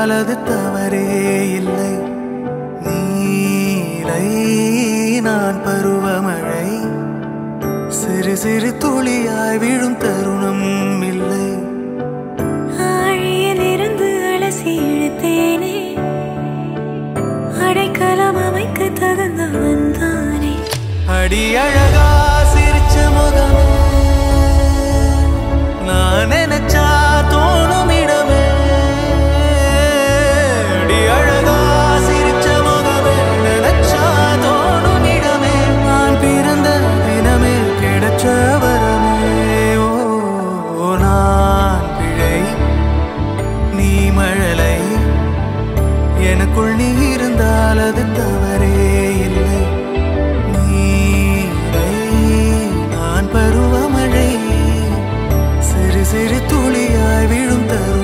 இருந்தால் அது தவறே இல்லை. நீலை நான் பருவமழை, சிறு சிறு துளியாய் விழும் தருணம் இல்லை. ஆழியிலிருந்து அலசி இழுத்தேனே, அடைக்கலம் அமைக்க தகுந்தவன் தானே. அடி அழகா சிரிச்ச முகமே, நான் நினைச்சா தோணும் இடமே. அடி அழகா சிரிச்ச முகமே, நினைச்சா தோணும் இடமே. நான் பிறந்த தினமே கிடைச்ச வரமே. ஓ நான் பிழை, நீ மழலை, எனக்குள் நீ இருந்தால் அது தவறே இல்லை. பருவமழை, சிறு சிறு துளியாய் விழும் தரும்